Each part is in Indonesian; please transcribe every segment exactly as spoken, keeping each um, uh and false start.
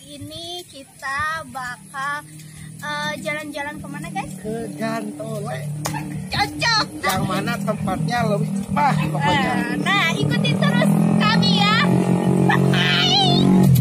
ini kita bakal jalan-jalan uh, kemana guys? Ke Gantole. Cocok. Yang mana tempatnya lebih pas pokoknya. Uh, nah ikutin terus kami ya. Bye.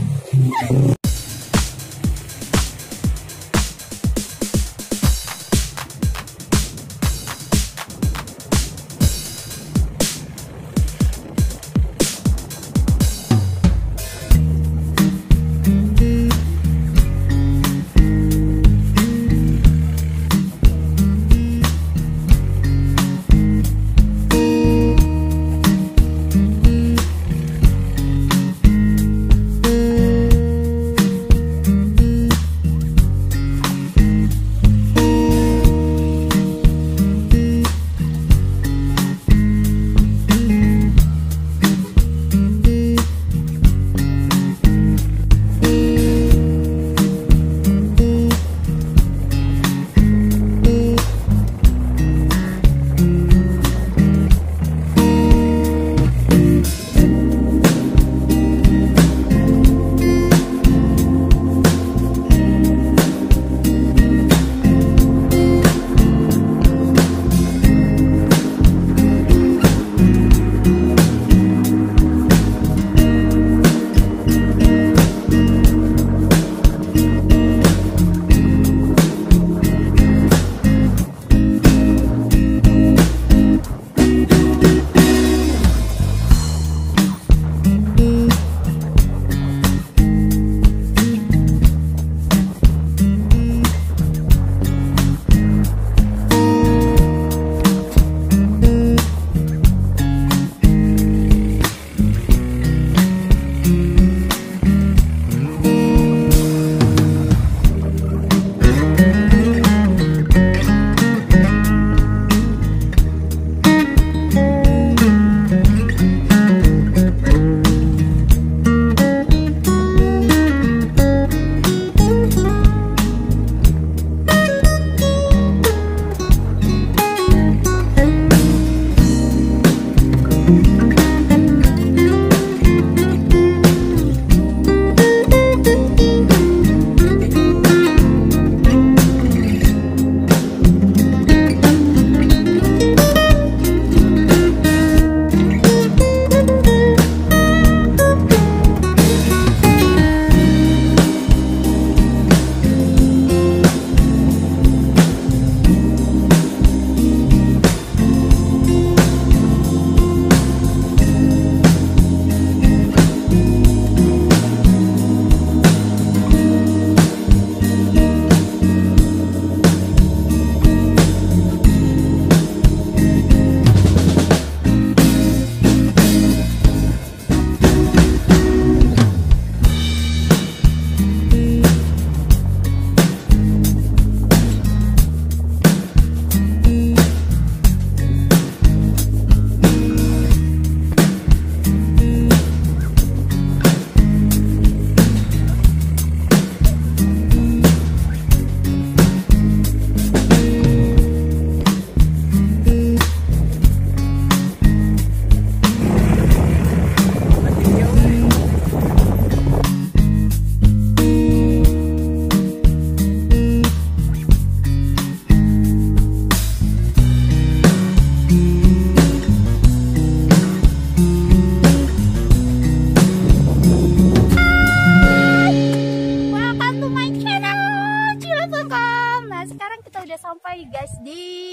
Sampai guys di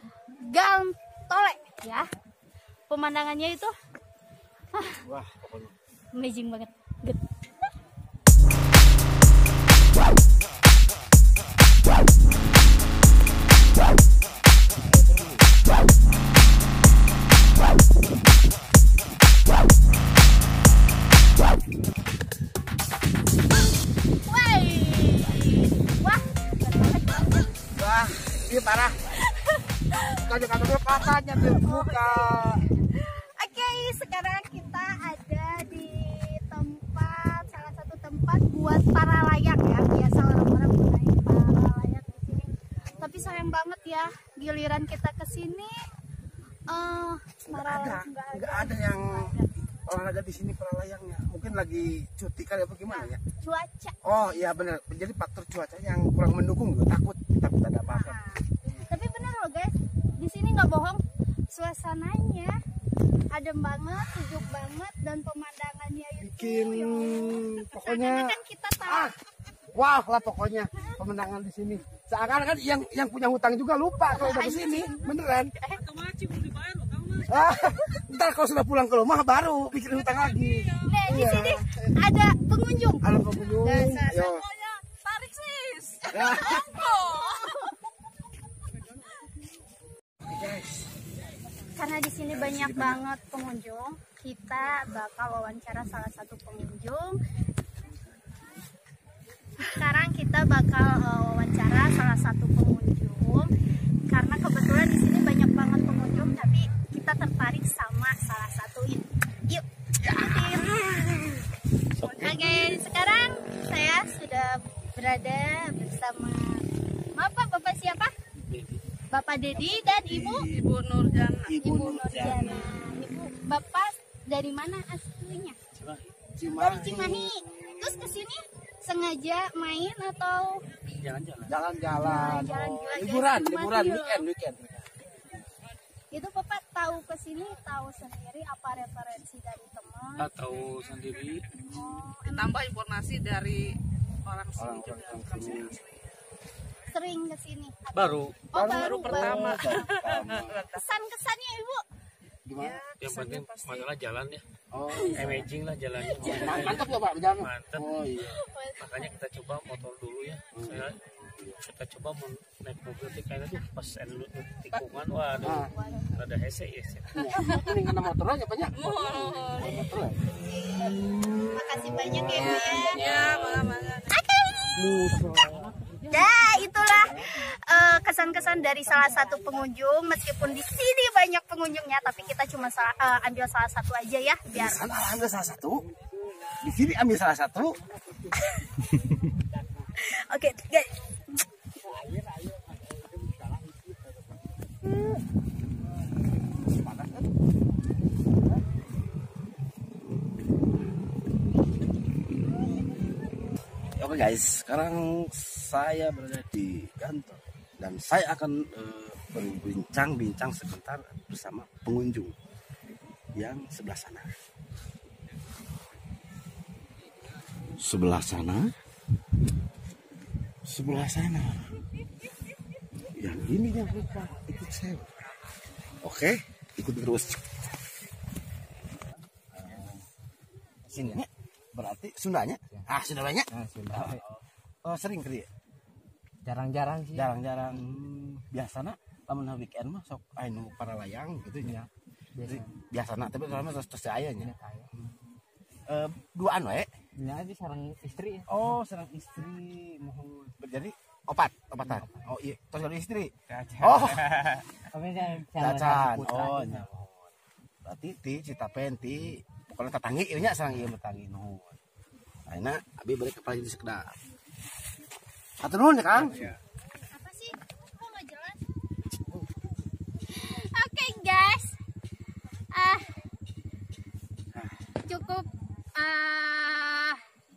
Gantole ya, pemandangannya itu ah, wah, amazing banget. Good. Ini parah. Kadang-kadang pasarnya terbuka. Oke, sekarang kita ada di tempat, salah satu tempat buat para layang ya. Biasa orang-orang menaik para layang di sini. Tapi sayang banget ya, giliran kita ke sini uh, para layang nggak ada, nggak ada yang olahraga di sini para layangnya? Mungkin lagi cuti kali apa gimana ya? Cuaca. Oh iya benar. Jadi faktor cuaca yang kurang mendukung juga takut takut ada apa-apa. Nah, tapi bener loh guys, di sini nggak bohong, suasananya adem banget, sejuk banget, dan pemandangannya itu Bikin pokoknya karena kan kita tahu. ah, wah lah pokoknya pemandangan di sini. Seakan-akan yang yang punya hutang juga lupa kalau udah ke sini, beneran. Ah, ntar kalau sudah pulang ke rumah baru bikin hutang lagi. Nah, di Iya. sini ada pengunjung. Halo pengunjung. Dasar Ayo. tarik sis. Ya. Guys, Karena di sini banyak banget pengunjung, kita bakal wawancara salah satu pengunjung. Sekarang kita bakal uh, wawancara salah satu pengunjung karena kebetulan di sini banyak banget pengunjung, tapi kita tertarik sama salah satu ini. Yuk, ikutin. Oke, sekarang saya sudah berada bersama Bapak, Bapak siapa? Bapak Dedi dan Ibu Ibu Nurjana. Ibu Nurjana. Ibu Bapak dari mana aslinya? Dari Cimahi. Terus ke sini sengaja main atau Jalan-jalan. jalan-jalan. Jalan-jalan. Oh, liburan, Nikmati liburan loh. weekend, weekend. itu Bapak tahu ke sini tahu sendiri apa referensi dari teman? Atau sendiri Oh, tambah informasi dari orang sini juga. Orang-orang bukan sini. sini asli. sering ke sini. Baru. Oh, baru, baru pertama. Oh, pertama. Kesan-kesannya Ibu? Gimana? Yang penting masalah jalan ya. Oh, Amazing lah jalannya. Ma- mantap ya Pak jalan. Mantap. Oh iya. Makanya kita coba motor dulu ya. Saya kita coba mau naik mobil tuh kayaknya tuh pas ada tikungan waduh Ah. ada hese ya. Ini kena motor aja banyak. Motor ya. Makasih banyak ya Bu ya. Ya, bangga-bangga. Nah, itulah eh, kesan-kesan dari salah satu pengunjung. Meskipun di sini banyak pengunjungnya, tapi kita cuma salah, eh, ambil salah satu aja ya, biar. Di sana ambil salah satu. Di sini ambil salah satu. Oke, guys. Oke guys, sekarang saya berada di kantor dan saya akan eh, berbincang-bincang sebentar bersama pengunjung yang sebelah sana. Sebelah sana, sebelah sana. Yang ini yang lupa ikut saya. Oke, ikut terus. Sini berarti Sundanya? Ah, Sundanya? Nah, sudah. Oh, sering kali ya? Jarang-jarang sih. Jarang-jarang. Hmm, biasana lamun weekend mah sok anu para layang gitu ya. Jadi biasana tapi kalau terus terus aya nya. Eh duaan we. Ya, di sarang istri. Oh, sareng istri mohon berjadi opat, opatan. Oh iya, terus dari istri. Oh, Kami kan cacan. Oh, nya. Berarti ti Citapen ti pokoknya tetanggi ieu nya sareng ieu tetanggi nuhun. Ayeuna abi balik ke Praja di Sekedap. Atur nuhun ya, Kang. Apa sih? Kok nggak jelas? Oke guys, ah cukup ah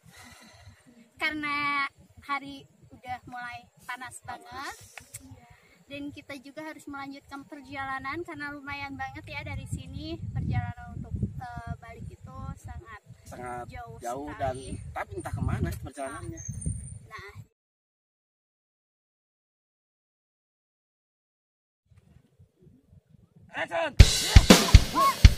karena hari udah mulai panas banget dan kita juga harus melanjutkan perjalanan karena lumayan banget ya dari sini perjalanan untuk eh, balik itu sangat Sangat jauh, jauh dan sekali. tapi entah kemana perjalanannya. Nah, Action!